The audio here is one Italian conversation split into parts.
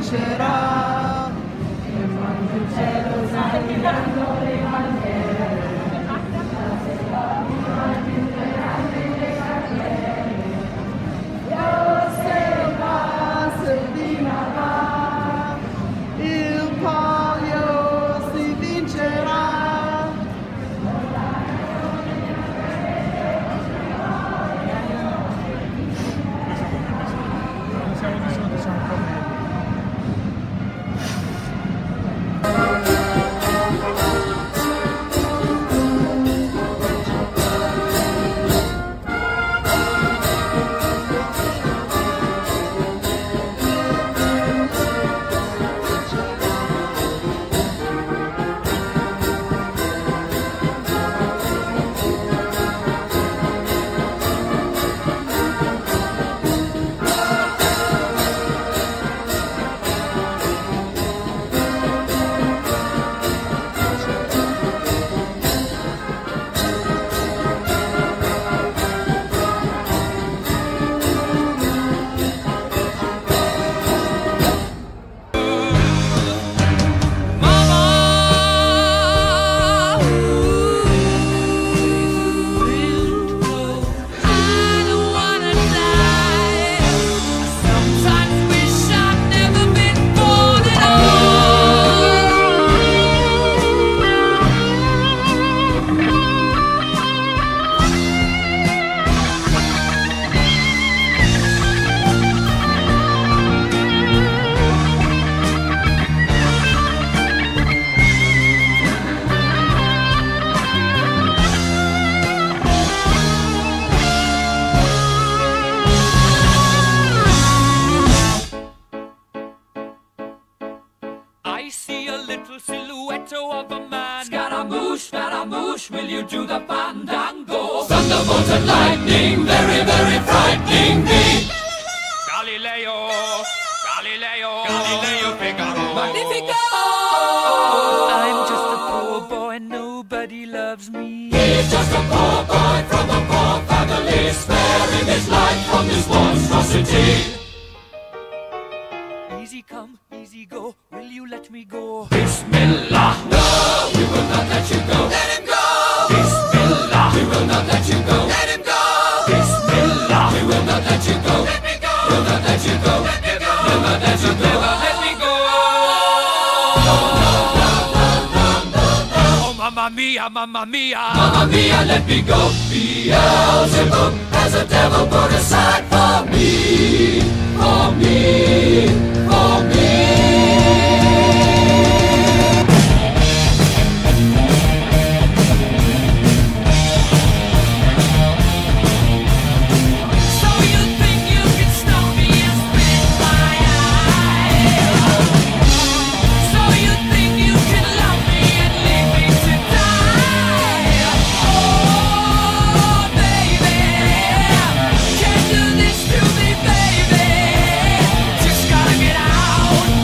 vincerà. E quando il cielo saliranno le bandiere, il palio si vincerà. Siamo di solito, siamo un po' meglio. I see a little silhouette of a man. Scaramouche, Scaramouche, will you do the fandango? Thunderbolt and lightning, very, very frightening me. Galileo, Galileo, Galileo Figaro. Magnifico! I'm just a poor boy, nobody loves me. He's just a poor boy from a poor family, sparing his life from this monstrosity. Easy come, easy go, will you let me go? Bismillah! No, we will not let you go. Let him go! Bismillah! We will not let you go. Let him go! Bismillah! We will not let you go. Let me go! We'll not let you go. Let me go! We'll not let you go. Never let me go! No, no, no, no, no, no, no. Oh, mamma mia, mamma mia! Mamma mia, let me go! Beelzebub has a devil put aside for me! For me! For me! Can't do this to me, baby. Just gotta get out.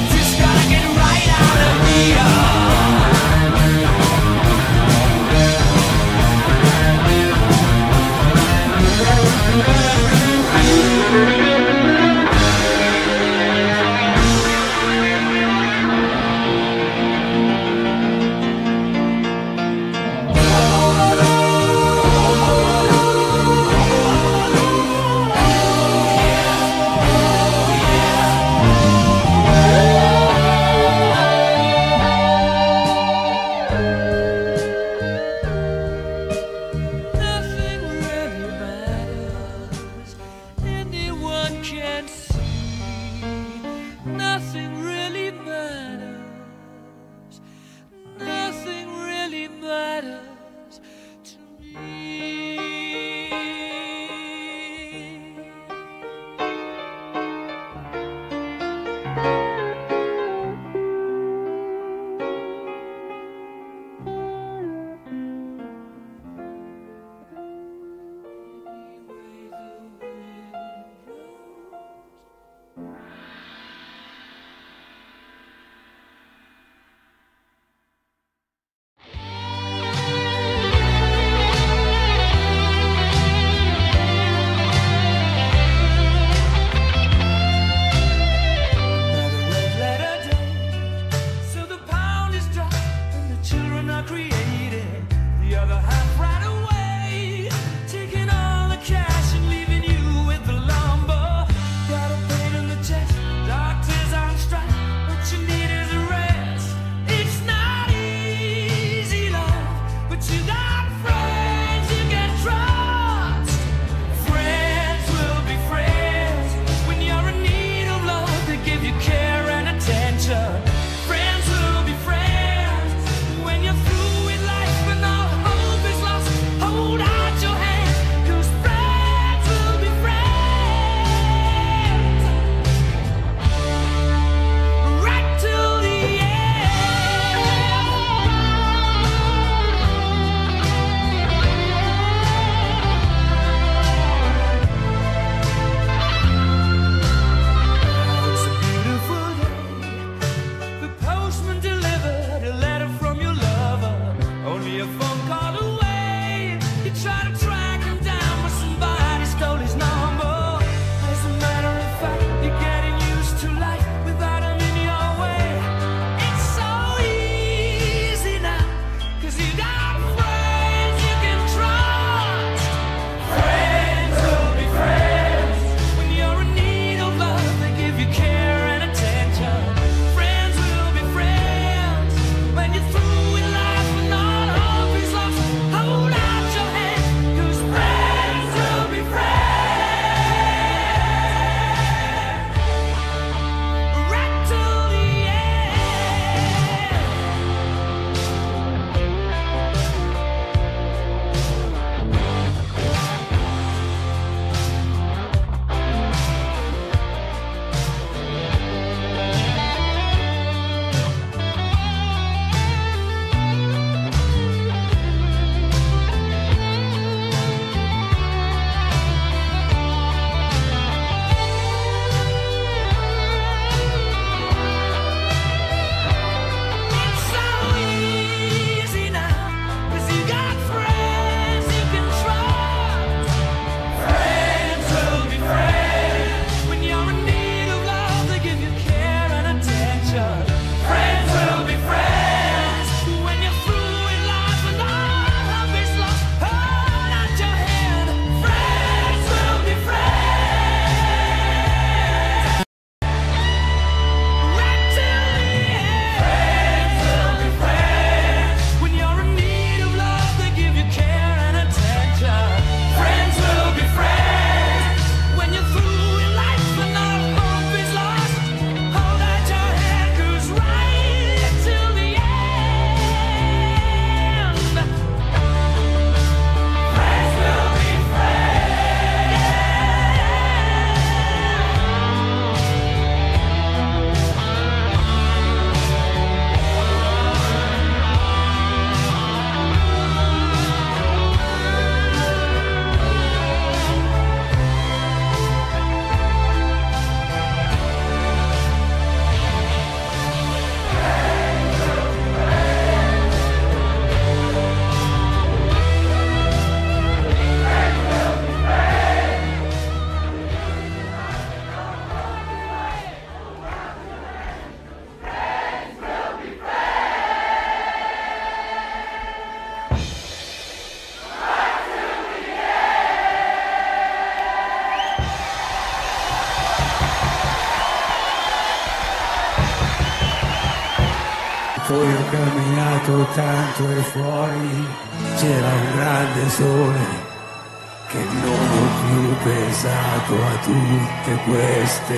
Poi ho camminato tanto e fuori c'era un grande sole che non ho più pensato a tutte queste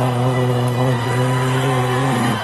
cose.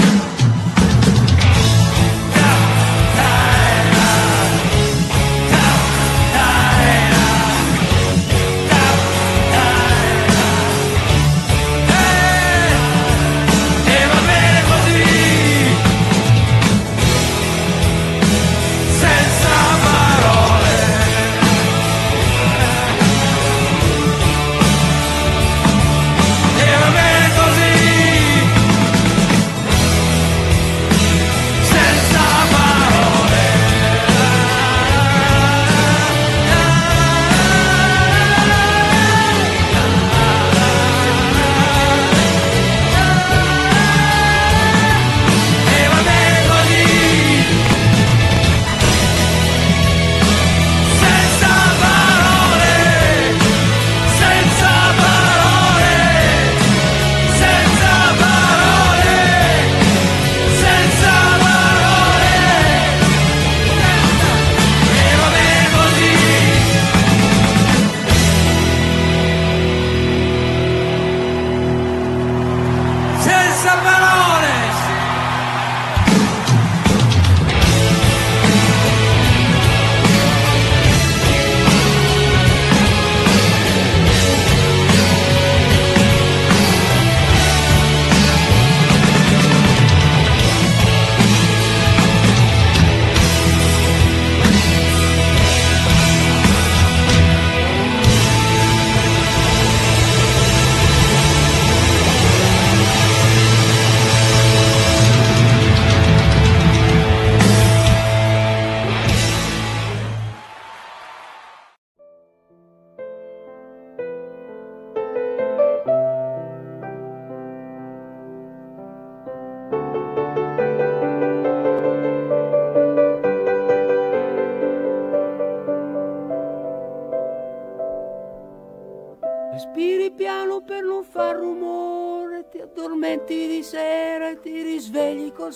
Respiri piano per non far rumore, ti addormenti di sera e ti risvegli col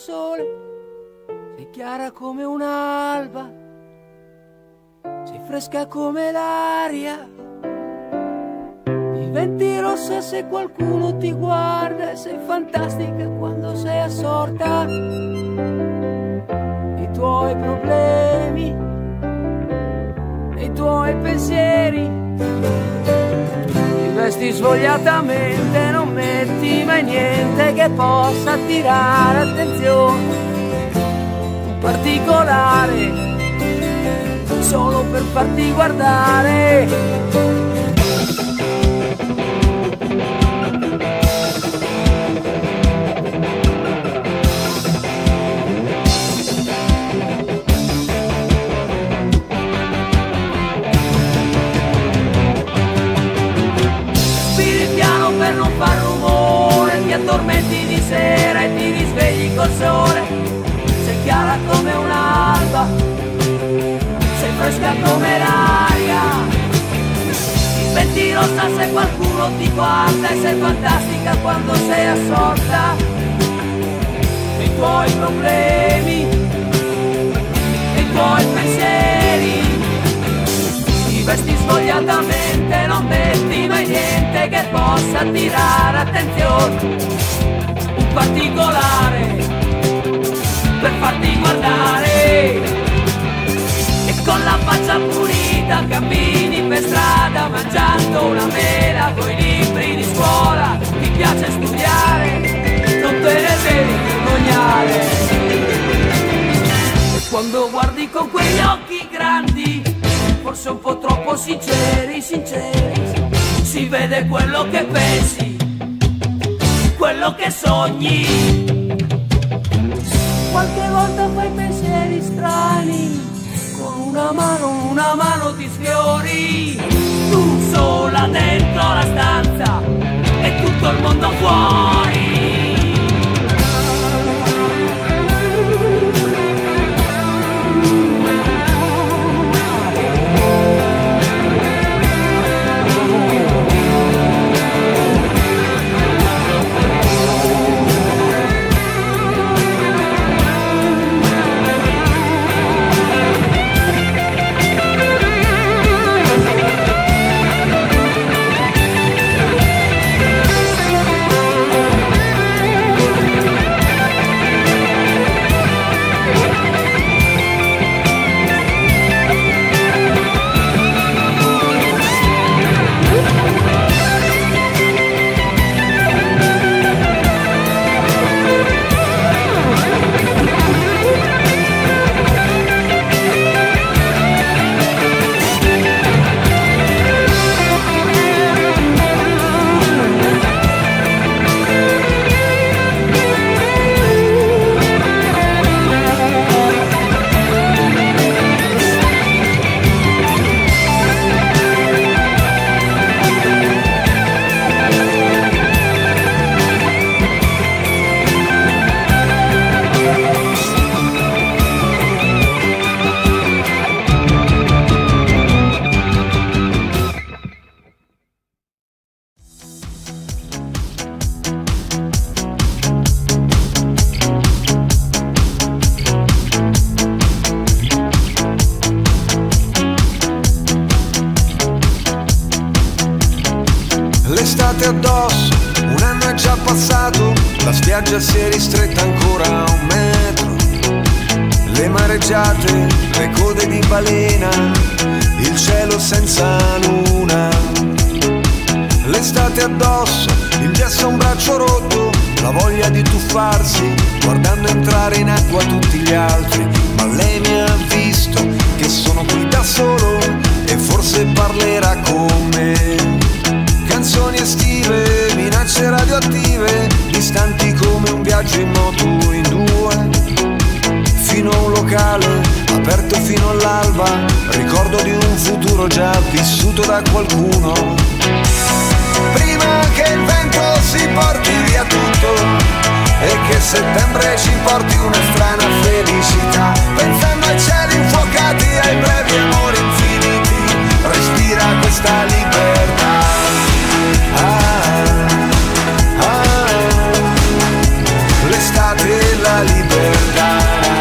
sole. Sei chiara come un'alba, sei fresca come l'aria, diventi rossa se qualcuno ti guarda e sei fantastica quando sei assorta. I tuoi problemi, i tuoi pensieri, vesti svogliatamente, non metti mai niente che possa attirare attenzione. Un particolare, solo per farti guardare. Per non far rumore, ti addormenti di sera e ti risvegli col sole. Sei chiara come un'alba, sei fresca come l'aria, diventi rossa se qualcuno ti guarda e sei fantastica quando sei assorta. I tuoi problemi, i tuoi pensieri, ti vesti svogliatamente, non metti mai niente che possa attirare attenzione. Un particolare per farti guardare, e con la faccia pulita cammini per strada mangiando una mela coi libri di scuola. Ti piace studiare, non te ne devi vergognare. E quando guardi con quegli occhi grandi, forse un po' troppo sinceri, si vede quello che pensi, quello che sogni. Qualche volta fai pensieri strani, con una mano ti sfiori. Tu sola dentro la stanza e tutto il mondo fuori. addosso, un anno è già passato, la spiaggia si è ristretta ancora a 1 metro. Le mareggiate, le code di balena, il cielo senza luna. L'estate addosso, il gesso a un braccio rotto, la voglia di tuffarsi, guardando entrare in acqua tutti gli altri. Ma lei mi ha visto che sono qui da solo e forse parlerà con me. Canzoni estive, minacce radioattive, distanti come un viaggio in moto in 2. Fino a un locale, aperto fino all'alba, ricordo di un futuro già vissuto da qualcuno. Prima che il vento si porti via tutto e che settembre ci porti una strana felicità, pensando ai cieli infuocati, ai brevi amori infiniti, respira questa libertà. L'estate e la libertà.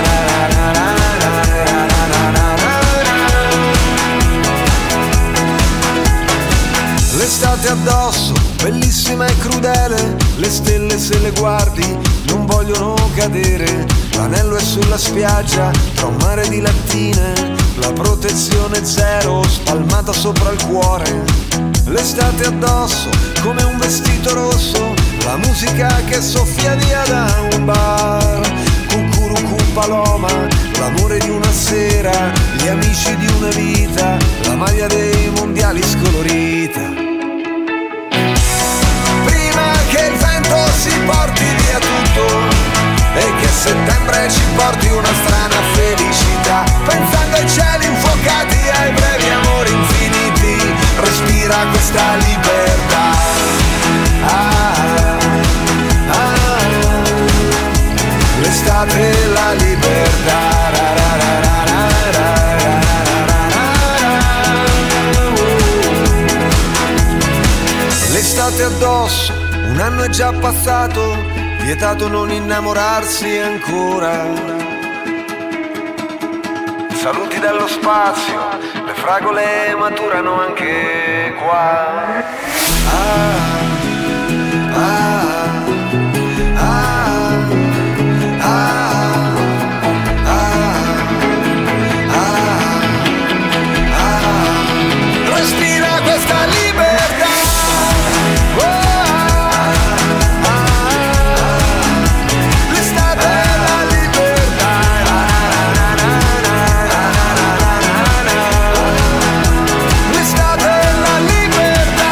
L'estate addosso, bellissima e crudele, le stelle se le guardi non vogliono cadere. L'anello è sulla spiaggia, tra un mare di lattine, la protezione zero spalmata sopra il cuore. L'estate addosso, come un vestito rosso, la musica che soffia via da un bar. Cucurucu paloma, l'amore di una sera, gli amici di una vita, la maglia dei mondiali scolorita. Prima che il vento si porti via tutto e che settembre ci porti una strana felicità, pensando ai cieli infuocati, ai brevi amori infiniti, respira questa libertà. L'estate e la libertà. L'estate addosso, un anno è già passato, vietato non innamorarsi ancora. Saluti dallo spazio, le fragole maturano anche qua. Respira questa libertà. L'estate è la libertà. L'estate è la libertà.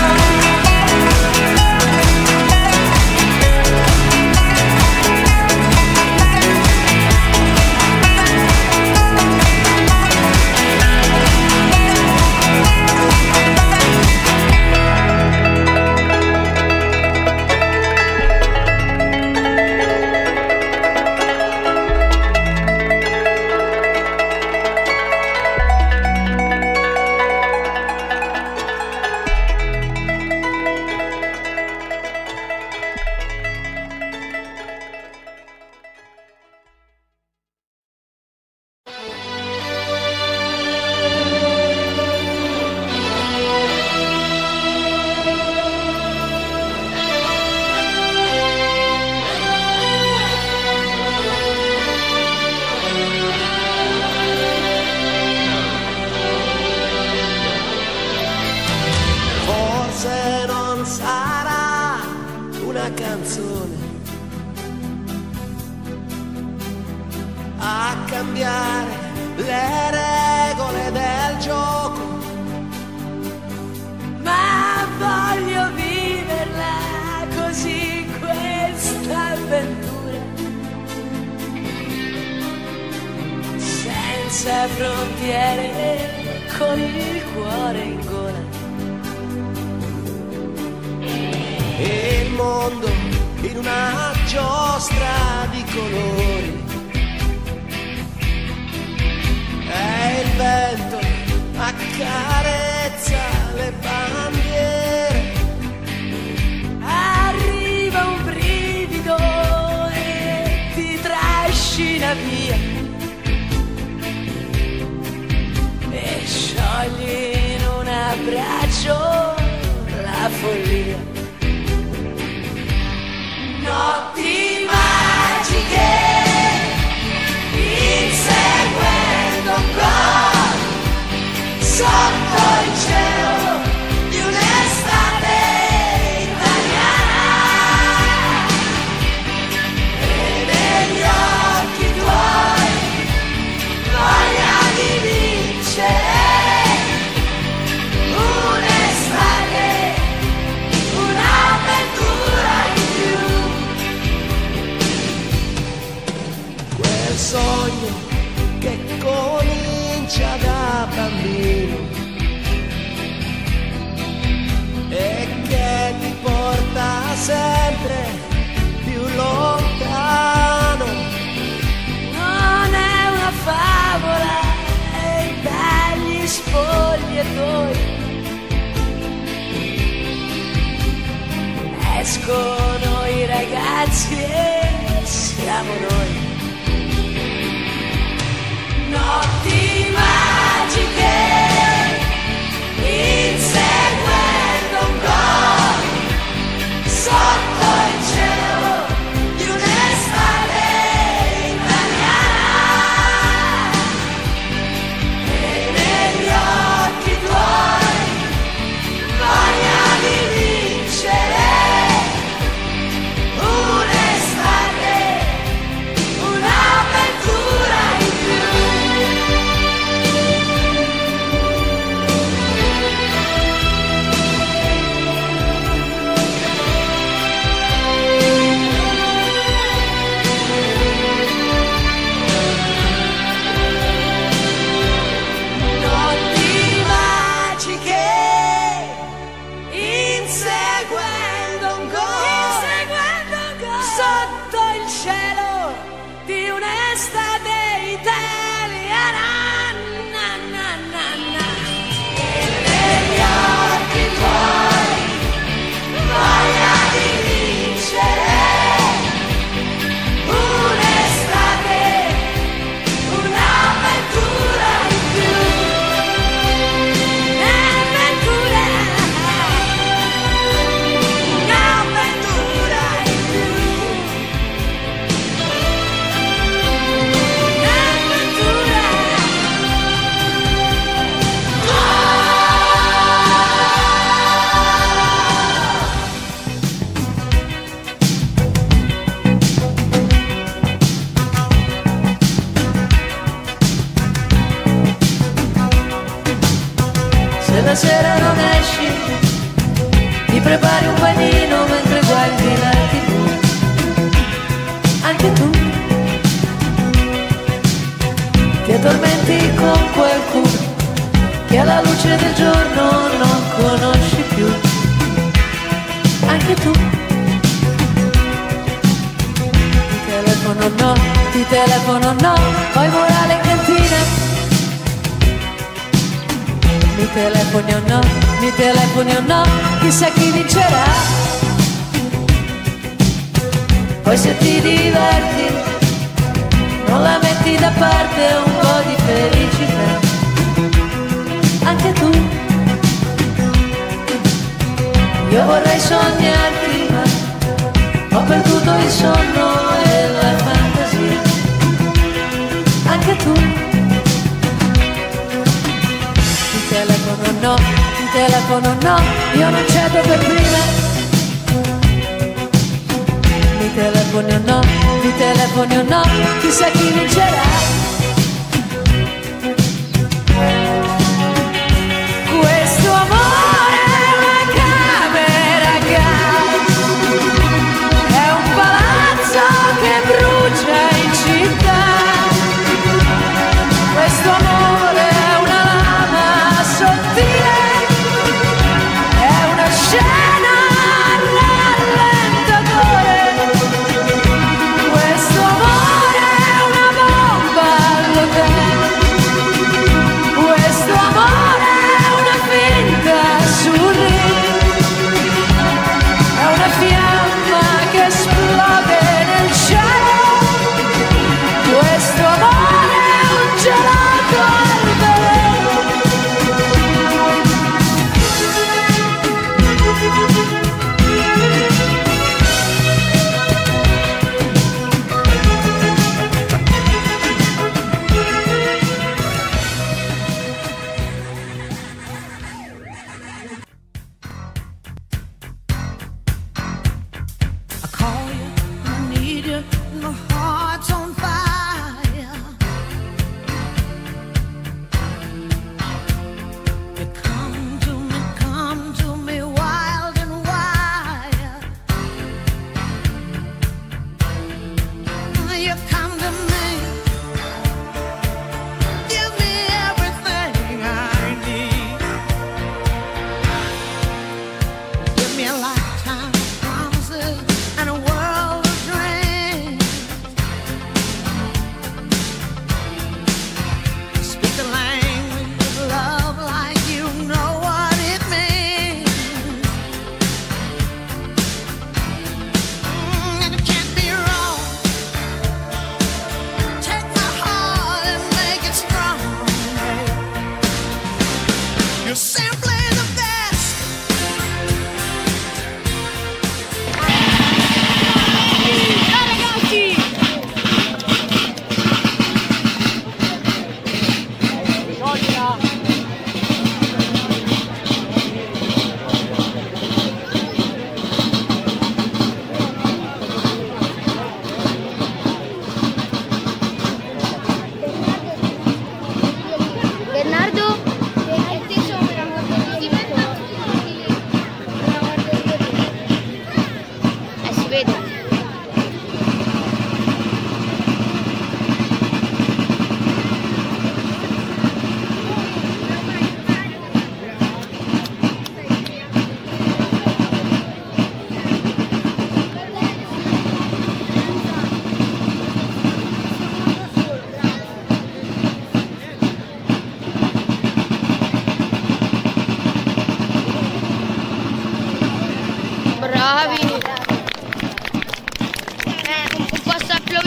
canzone a cambiare le regole del gioco, ma voglio viverla così questa avventura, senza frontiere, con il cuore in gola. E il mondo in una giostra di colori, e il vento accarezza le bandiere. Arriva un brivido e ti trascina via, e sciogli in un abbraccio la follia. sogno che comincia da bambino e che ti porta sempre più lontano. Non è una favola e dagli spogliatoi escono i ragazzi e siamo noi. Notti magiche inseguendo un gol sotto il cielo di un'estate italiana e negli occhi tuoi voglia di vincere. Un'estate, un'avventura in più. Notti magiche inseguendo un gol sotto il cielo di un'estate italiana. Na, na, na, na. E negli occhi tuoi voglia di vincere. Un'estate, un'avventura in più. Un'avventura in più. Se la sera non esci, ti prepari un panino mentre guardi la TV. Anche tu ti addormenti con qualcuno che alla luce del giorno non conosci più. Anche tu ti telefono no, poi morale in cantina. Mi telefoni o no, chissà chi vincerà. Poi se ti diverti, non la metti da parte un po' di felicità. Anche tu, io vorrei sognarti, ma ho perduto il sonno e la fantasia. Anche tu, ti telefono no, io non cedo per prima. Mi telefoni o no, chissà chi vincerà. Questo amore è una camera a gas, è un palazzo che brucia in città. Questo amore è una lama sottile, è una scena rallentatore. Questo amore è una bomba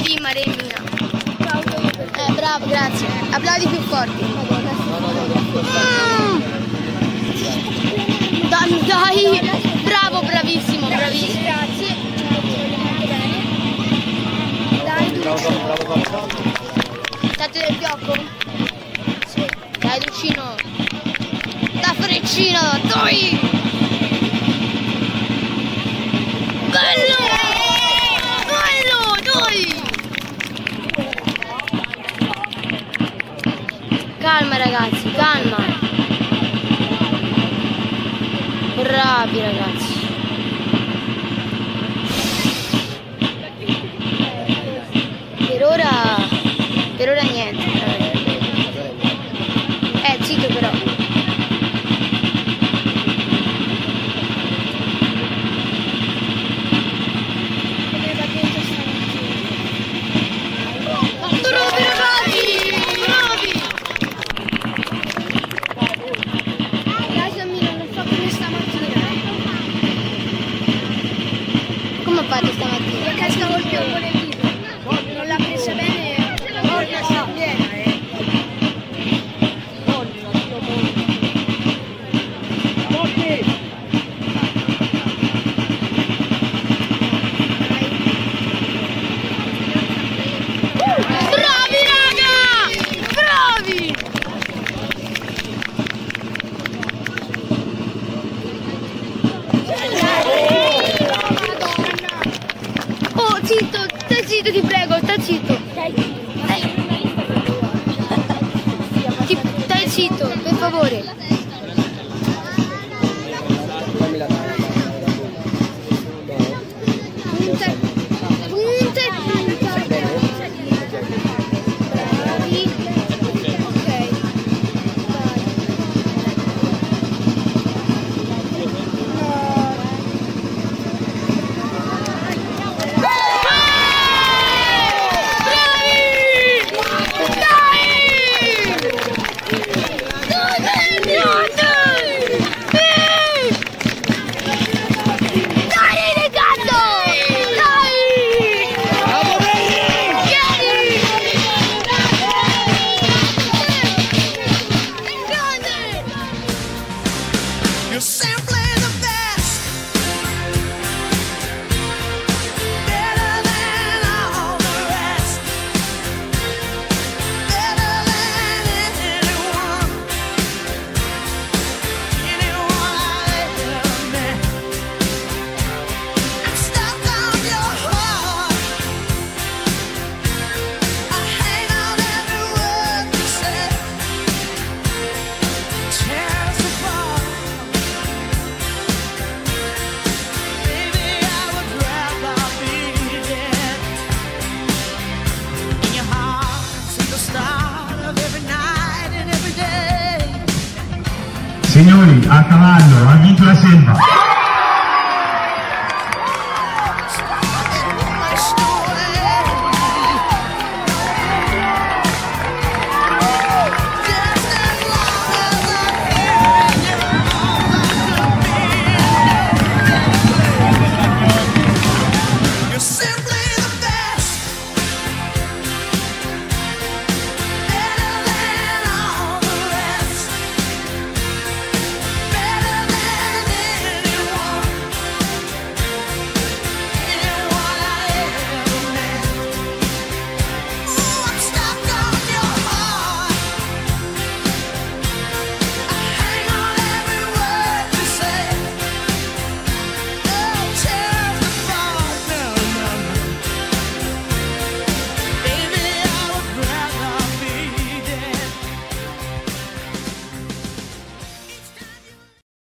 Sì, Maremmina. Bravo, grazie. Applaudi più forti. Dai, bravo, bravissimo, bravissimo. Grazie. Dai, state del fiocco? Sì. Dai, Lucino. Da freccino, dai! Bello! Bello, dai! Calma ragazzi, calma. Bravi ragazzi. Per ora niente. Zitto però. Bravi ragazzi, bravi. Non fa come stamattina. Come ha fatto stamattina? Perché stavo il piombo nel viso. Non l'ha presa bene. Zitto, ti prego, stai zitto. Stai zitto, per favore. Signori, a cavallo, ha vinto la selva.